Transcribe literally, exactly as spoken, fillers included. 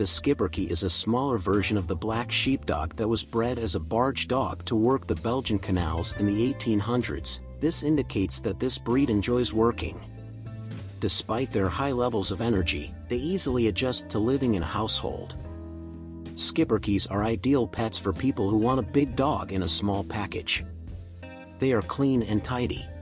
The Schipperke is a smaller version of the black sheepdog that was bred as a barge dog to work the Belgian canals in the eighteen hundreds. This indicates that this breed enjoys working. Despite their high levels of energy, they easily adjust to living in a household. Schipperkes are ideal pets for people who want a big dog in a small package. They are clean and tidy.